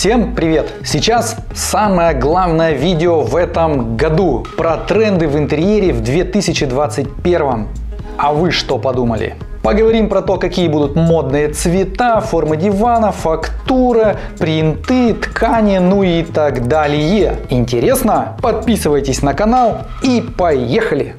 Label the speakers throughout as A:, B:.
A: Всем привет! Сейчас самое главное видео в этом году про тренды в интерьере в 2021. А вы что подумали? Поговорим про то, какие будут модные цвета, формы дивана, фактура, принты, ткани, ну и так далее. Интересно? Подписывайтесь на канал и поехали!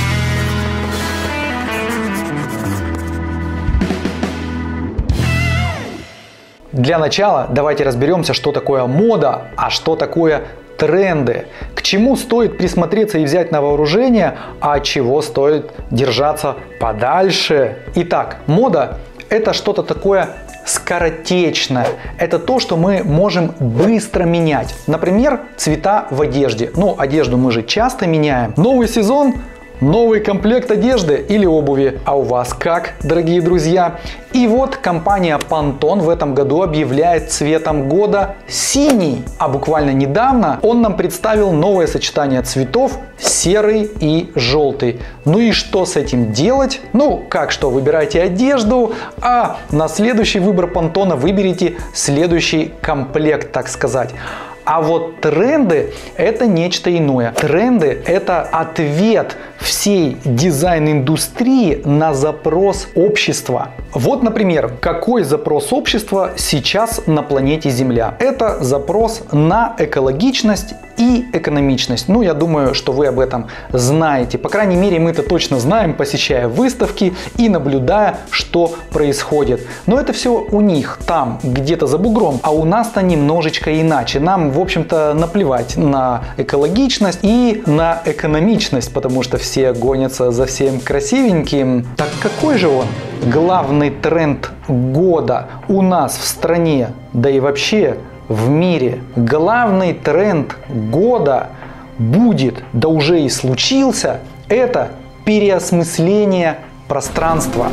A: Для начала давайте разберемся, что такое мода, а что такое тренды. К чему стоит присмотреться и взять на вооружение, а от чего стоит держаться подальше. Итак, мода – это что-то такое скоротечное. Это то, что мы можем быстро менять. Например, цвета в одежде. Ну, одежду мы же часто меняем. Новый сезон – новый комплект одежды или обуви. А у вас как, дорогие друзья? И вот компания Pantone в этом году объявляет цветом года синий. А буквально недавно он нам представил новое сочетание цветов серый и желтый. Ну и что с этим делать? Ну, как что, выбирайте одежду, а на следующий выбор Pantone выберите следующий комплект, так сказать. А вот тренды – это нечто иное. Тренды – это ответ всей дизайн-индустрии на запрос общества. Вот, например, какой запрос общества сейчас на планете Земля? Это запрос на экологичность и экономичность. Ну, я думаю, что вы об этом знаете. По крайней мере, мы это точно знаем, посещая выставки и наблюдая, что происходит. Но это все у них, там, где-то за бугром. А у нас-то немножечко иначе. Нам, в общем-то, наплевать на экологичность и на экономичность, потому что все гонятся за всем красивеньким. Так какой же он? Главный тренд года у нас в стране, да и вообще в мире. Главный тренд года будет, да уже и случился, это переосмысление пространства.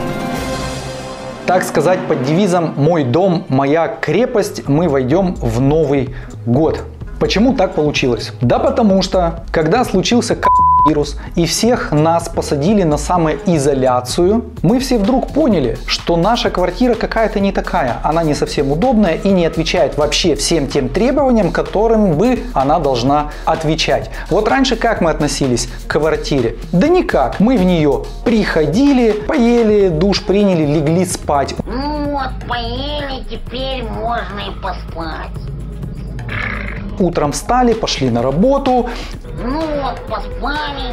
A: Так сказать, под девизом «Мой дом, моя крепость» мы войдем в Новый год. Почему так получилось? Да потому что, когда случился вирус и всех нас посадили на самоизоляцию, мы все вдруг поняли, что наша квартира какая-то не такая. Она не совсем удобная и не отвечает вообще всем тем требованиям, которым бы она должна отвечать. Вот раньше как мы относились к квартире? Да никак. Мы в нее приходили, поели, душ приняли, легли спать.
B: Ну вот, поели, теперь можно и поспать.
A: Утром встали, пошли на работу.
B: Ну вот, поспали,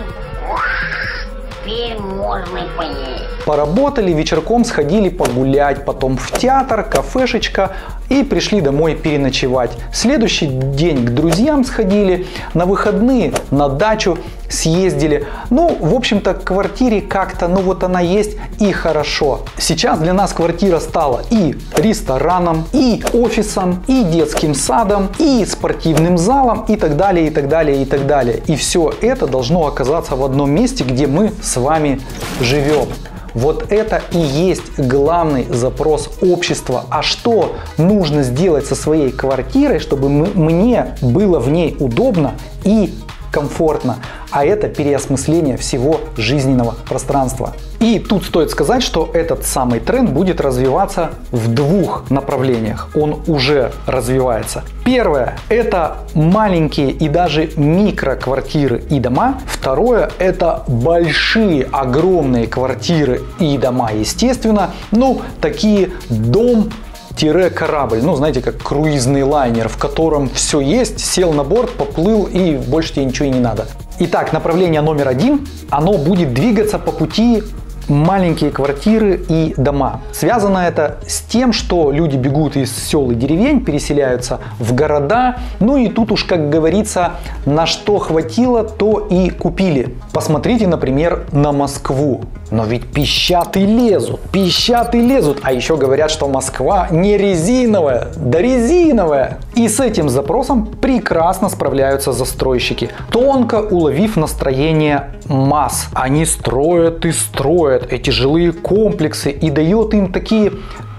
B: теперь можно и поесть.
A: Поработали, вечерком сходили погулять, потом в театр, кафешечка и пришли домой переночевать. Следующий день к друзьям сходили, на выходные на дачу съездили. Ну, в общем-то, к квартире как-то, ну вот она есть и хорошо. Сейчас для нас квартира стала и рестораном, и офисом, и детским садом, и спортивным залом, и так далее, и так далее, и так далее. И все это должно оказаться в одном месте, где мы с вами живем. Вот это и есть главный запрос общества. А что нужно сделать со своей квартирой, чтобы мне было в ней удобно и комфортно? А это переосмысление всего жизненного пространства. И тут стоит сказать, что этот самый тренд будет развиваться в двух направлениях. Он уже развивается. Первое – это маленькие и даже микроквартиры и дома. Второе – это большие, огромные квартиры и дома, естественно. Ну, такие дом-корабль, ну знаете, как круизный лайнер, в котором все есть, сел на борт, поплыл и больше тебе ничего и не надо. Итак, направление номер один, оно будет двигаться по пути маленькие квартиры и дома. Связано это с тем, что люди бегут из сел и деревень, переселяются в города. Ну и тут уж, как говорится, на что хватило, то и купили. Посмотрите, например, на Москву. Но ведь пищат и лезут, а еще говорят, что Москва не резиновая, да резиновая. И с этим запросом прекрасно справляются застройщики, тонко уловив настроение масс. Они строят и строят эти жилые комплексы и дают им такие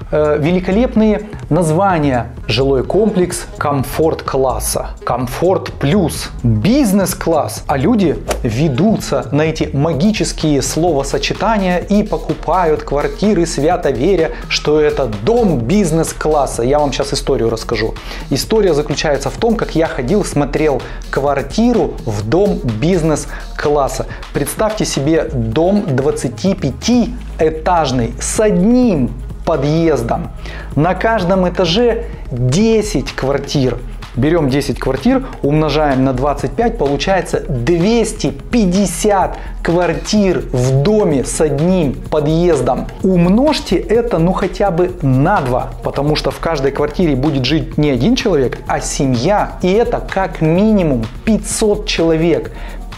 A: великолепные названия. Жилой комплекс комфорт-класса, комфорт плюс, бизнес-класс. А люди ведутся на эти магические словосочетания и покупают квартиры, свято веря, что это дом бизнес-класса. Я вам сейчас историю расскажу. История заключается в том, как я ходил, смотрел квартиру в дом бизнес-класса. Представьте себе дом 25-этажный с одним подъездом. На каждом этаже 10 квартир. Берем 10 квартир, умножаем на 25, получается 250 квартир в доме с одним подъездом. Умножьте это хотя бы на 2, потому что в каждой квартире будет жить не один человек, а семья. И это как минимум 500 человек.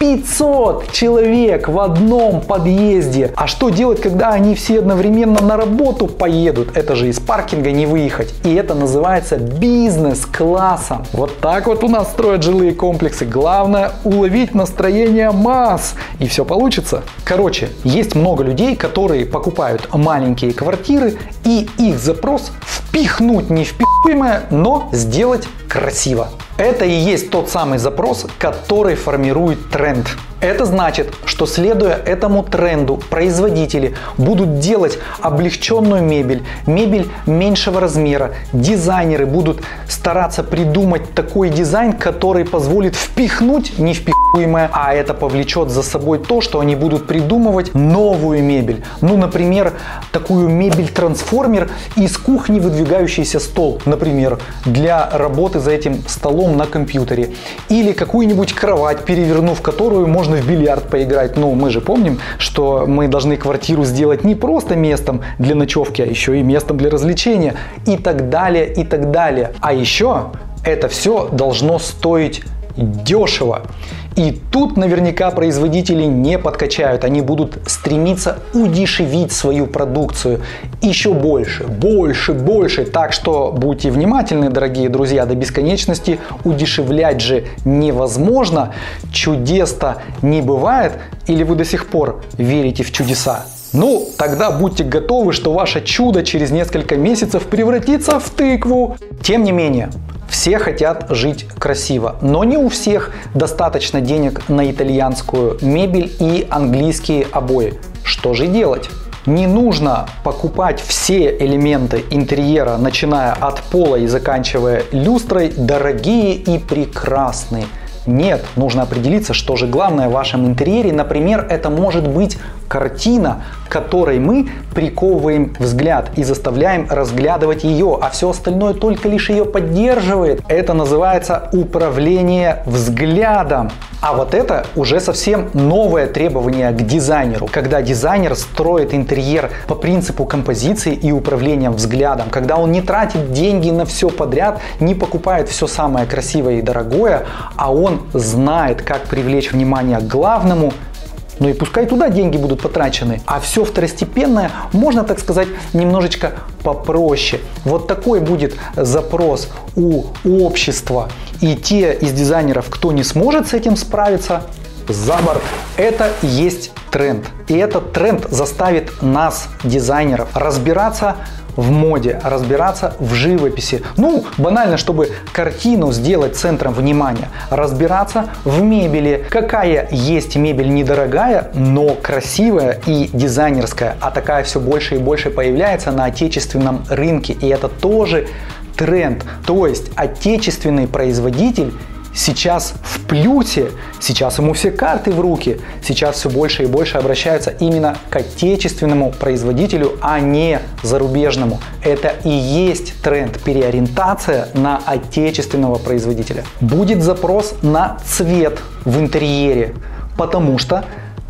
A: 500 человек в одном подъезде. А что делать, когда они все одновременно на работу поедут? Это же из паркинга не выехать. И это называется бизнес-классом. Вот так вот у нас строят жилые комплексы. Главное уловить настроение масс. И все получится. Короче, есть много людей, которые покупают маленькие квартиры. И их запрос впихнуть невпихуемое, но сделать красиво. Это и есть тот самый запрос, который формирует тренд. Это значит, что следуя этому тренду, производители будут делать облегченную мебель, мебель меньшего размера. Дизайнеры будут стараться придумать такой дизайн, который позволит впихнуть невпихуемое, а это повлечет за собой то, что они будут придумывать новую мебель. Например, такую мебель-трансформер из кухни выдвигающийся стол, например, для работы за этим столом на компьютере. Или какую-нибудь кровать, перевернув которую можно в бильярд поиграть. Но мы же помним, что мы должны квартиру сделать не просто местом для ночевки, а еще и местом для развлечения. И так далее, и так далее. А еще это все должно стоить дешево. И тут наверняка производители не подкачают, они будут стремиться удешевить свою продукцию еще больше, больше. Так что будьте внимательны, дорогие друзья, до бесконечности удешевлять же невозможно, чудес-то не бывает, или вы до сих пор верите в чудеса? Тогда будьте готовы, что ваше чудо через несколько месяцев превратится в тыкву. Тем не менее, все хотят жить красиво, но не у всех достаточно денег на итальянскую мебель и английские обои. Что же делать? Не нужно покупать все элементы интерьера, начиная от пола и заканчивая люстрой, дорогие и прекрасные. Нет, нужно определиться, что же главное в вашем интерьере. Например, это может быть картина, которой мы приковываем взгляд и заставляем разглядывать ее, а все остальное только лишь ее поддерживает. Это называется управление взглядом. А вот это уже совсем новое требование к дизайнеру, когда дизайнер строит интерьер по принципу композиции и управления взглядом, когда он не тратит деньги на все подряд, не покупает все самое красивое и дорогое, а он знает, как привлечь внимание к главному. И пускай туда деньги будут потрачены, а все второстепенное можно, так сказать, немножечко попроще. Вот такой будет запрос у общества. И те из дизайнеров, кто не сможет с этим справиться, за борт. Это и есть тренд. И этот тренд заставит нас, дизайнеров, разбираться в моде, разбираться в живописи. Банально, чтобы картину сделать центром внимания. Разбираться в мебели. Какая есть мебель недорогая, но красивая и дизайнерская. А такая все больше и больше появляется на отечественном рынке. И это тоже тренд. То есть отечественный производитель сейчас в плюсе, сейчас ему все карты в руки, сейчас все больше и больше обращаются именно к отечественному производителю, а не зарубежному. Это и есть тренд, переориентация на отечественного производителя. Будет запрос на цвет в интерьере, потому что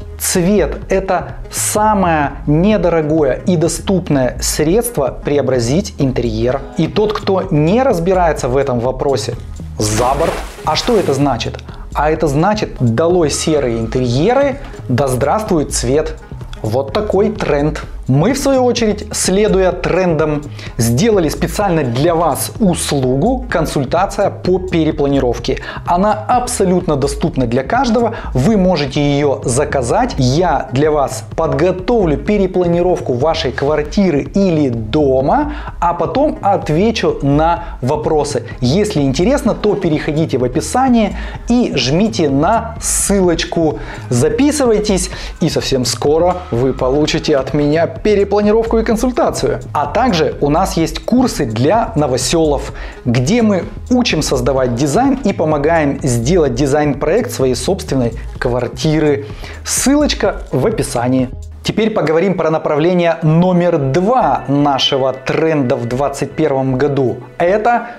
A: цвет – это самое недорогое и доступное средство преобразить интерьер. И тот, кто не разбирается в этом вопросе, за борт. А что это значит? А это значит: долой серые интерьеры, да здравствует цвет. Вот такой тренд. Мы, в свою очередь, следуя трендам, сделали специально для вас услугу «Консультация по перепланировке». Она абсолютно доступна для каждого, вы можете ее заказать. Я для вас подготовлю перепланировку вашей квартиры или дома, а потом отвечу на вопросы. Если интересно, то переходите в описание и жмите на ссылочку. Записывайтесь, и совсем скоро вы получите от меня перепланировку и консультацию. А также у нас есть курсы для новоселов, где мы учим создавать дизайн и помогаем сделать дизайн-проект своей собственной квартиры. Ссылочка в описании. Теперь поговорим про направление номер 2 нашего тренда в 2021 году. Это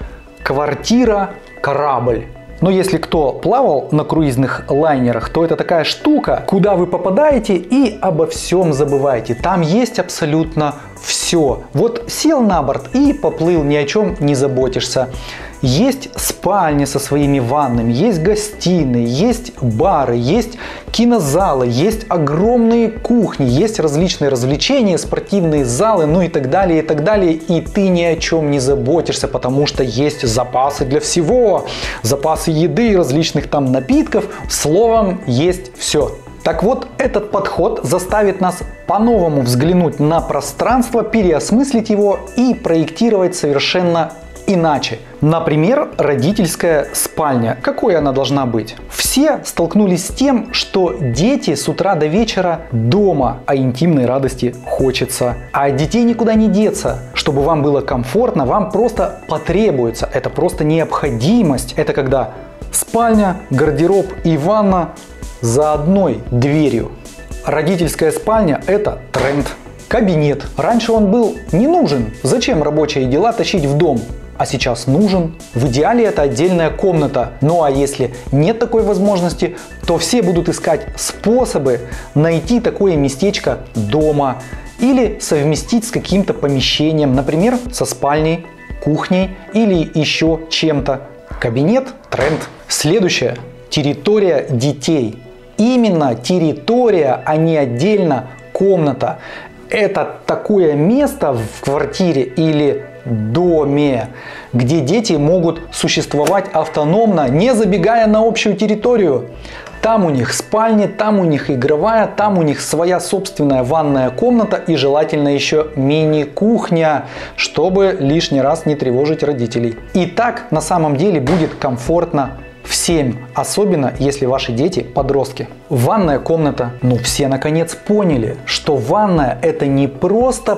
A: квартира-корабль. Но если кто плавал на круизных лайнерах, то это такая штука, куда вы попадаете и обо всем забываете. Там есть абсолютно все. Вот сел на борт и поплыл, ни о чем не заботишься. Есть спальни со своими ваннами, есть гостиные, есть бары, есть кинозалы, есть огромные кухни, есть различные развлечения, спортивные залы, ну и так далее, и так далее. И ты ни о чем не заботишься, потому что есть запасы для всего. Запасы еды, различных там напитков, словом, есть все. Так вот, этот подход заставит нас по-новому взглянуть на пространство, переосмыслить его и проектировать совершенно иначе. Например, родительская спальня. Какой она должна быть? Все столкнулись с тем, что дети с утра до вечера дома, а интимной радости хочется. А от детей никуда не деться. Чтобы вам было комфортно, вам просто потребуется. Это просто необходимость. Это когда спальня, гардероб и ванна за одной дверью. Родительская спальня – это тренд. Кабинет. Раньше он был не нужен. Зачем рабочие дела тащить в дом? А сейчас нужен. В идеале это отдельная комната. Ну а если нет такой возможности, то все будут искать способы найти такое местечко дома или совместить с каким-то помещением, например, со спальней, кухней или еще чем-то. Кабинет – тренд. Следующее – территория детей. Именно территория, а не отдельно комната. Это такое место в квартире или доме, где дети могут существовать автономно, не забегая на общую территорию. Там у них спальня, там у них игровая, там у них своя собственная ванная комната и желательно еще мини-кухня, чтобы лишний раз не тревожить родителей. И так на самом деле будет комфортно всем, особенно если ваши дети подростки. Ванная комната. Ну все наконец поняли, что ванная это не просто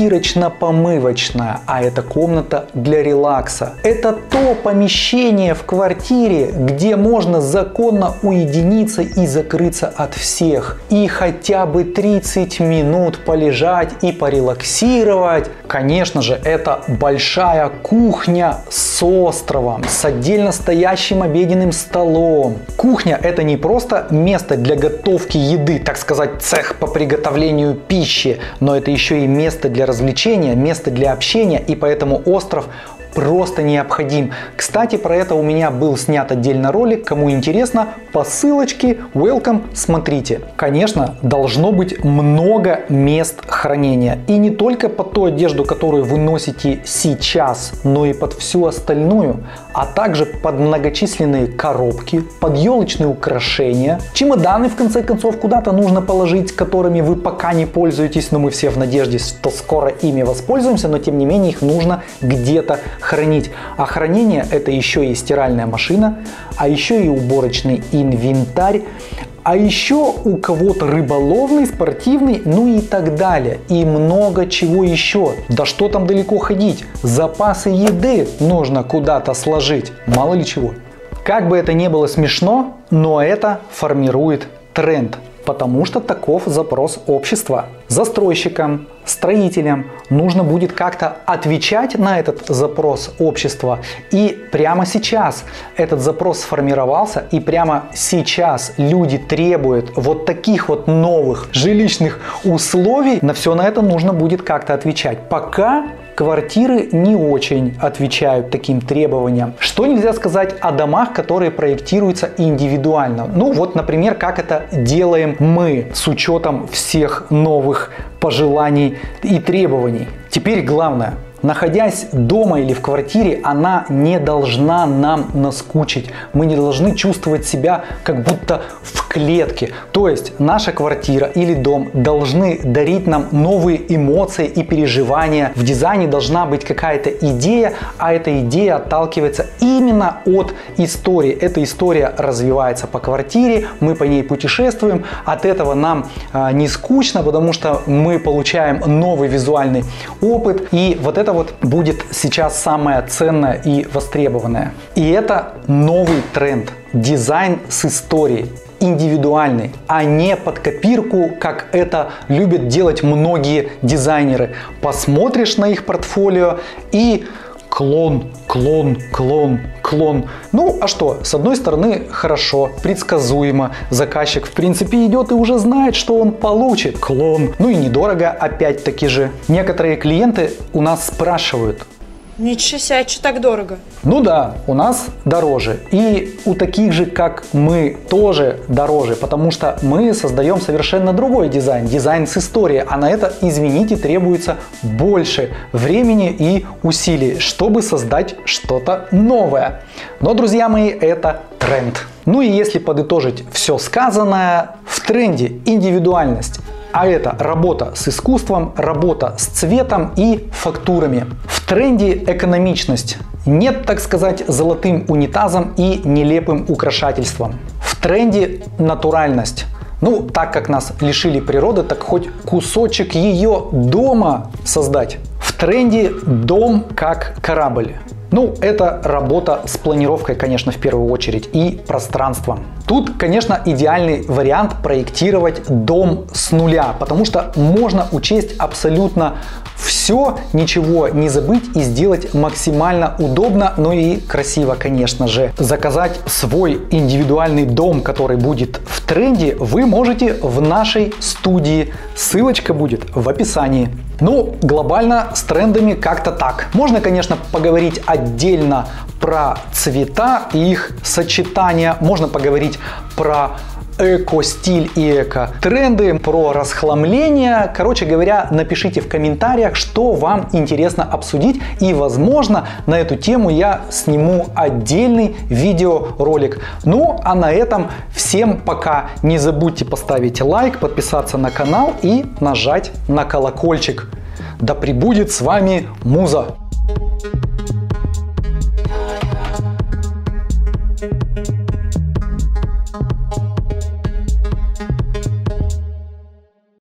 A: постирочно-помывочная, а это комната для релакса. Это то помещение в квартире, где можно законно уединиться и закрыться от всех. И хотя бы 30 минут полежать и порелаксировать. Конечно же, это большая кухня с островом, с отдельно стоящим обеденным столом. Кухня это не просто место для готовки еды, так сказать, цех по приготовлению пищи, но это еще и место для развлечения, место для общения, и поэтому остров просто необходим. Кстати, про это у меня был снят отдельно ролик, кому интересно, по ссылочке welcome, смотрите. Конечно, должно быть много мест хранения, и не только под ту одежду, которую вы носите сейчас, но и под всю остальную, а также под многочисленные коробки, под елочные украшения, чемоданы, в конце концов, куда-то нужно положить, которыми вы пока не пользуетесь, но мы все в надежде, что скоро ими воспользуемся, но тем не менее их нужно где-то хранить. А хранение это еще и стиральная машина, а еще и уборочный инвентарь, а еще у кого-то рыболовный, спортивный, ну и так далее. И много чего еще. Да что там далеко ходить? Запасы еды нужно куда-то сложить. Мало ли чего. Как бы это ни было смешно, но это формирует тренд. Потому что таков запрос общества. Застройщикам, строителям нужно будет как-то отвечать на этот запрос общества. И прямо сейчас этот запрос сформировался, и прямо сейчас люди требуют вот таких вот новых жилищных условий. На все на это нужно будет как-то отвечать. Пока квартиры не очень отвечают таким требованиям. Что нельзя сказать о домах, которые проектируются индивидуально? Ну вот, например, как это делаем мы с учетом всех новых пожеланий и требований. Теперь главное. Находясь дома или в квартире, она не должна нам наскучить. Мы не должны чувствовать себя как будто в клетке. То есть наша квартира или дом должны дарить нам новые эмоции и переживания. В дизайне должна быть какая-то идея, а эта идея отталкивается именно от истории. Эта история развивается по квартире, мы по ней путешествуем. От этого нам не скучно, потому что мы получаем новый визуальный опыт. И вот это вот будет сейчас самое ценное и востребованное. И это новый тренд. Дизайн с историей. Индивидуальный, а не под копирку, как это любят делать многие дизайнеры. Посмотришь на их портфолио и клон, клон, клон, клон. Ну, а что? С одной стороны, хорошо, предсказуемо. Заказчик, в принципе, идет и уже знает, что он получит. Клон. Ну и недорого, опять-таки же. Некоторые клиенты у нас спрашивают:
C: ничего себе, а что так дорого?
A: Ну да, у нас дороже. И у таких же, как мы, тоже дороже, потому что мы создаем совершенно другой дизайн. Дизайн с историей. А на это, извините, требуется больше времени и усилий, чтобы создать что-то новое. Но, друзья мои, это тренд. Ну и если подытожить все сказанное, в тренде индивидуальность. А это работа с искусством, работа с цветом и фактурами. В тренде экономичность. Нет, так сказать, золотым унитазом и нелепым украшательством. В тренде натуральность. Ну, так как нас лишили природы, так хоть кусочек ее дома создать. В тренде дом как корабль. Ну, это работа с планировкой, конечно, в первую очередь, и пространством. Тут, конечно, идеальный вариант проектировать дом с нуля, потому что можно учесть абсолютно все, ничего не забыть и сделать максимально удобно, но и красиво, конечно же. Заказать свой индивидуальный дом, который будет в тренде, вы можете в нашей студии. Ссылочка будет в описании. Ну, глобально с трендами как-то так. Можно, конечно, поговорить отдельно про цвета и их сочетания. Можно поговорить про эко-стиль и эко-тренды, про расхламление. Короче говоря, напишите в комментариях, что вам интересно обсудить. И, возможно, на эту тему я сниму отдельный видеоролик. Ну, а на этом всем пока. Не забудьте поставить лайк, подписаться на канал и нажать на колокольчик. Да пребудет с вами Муза!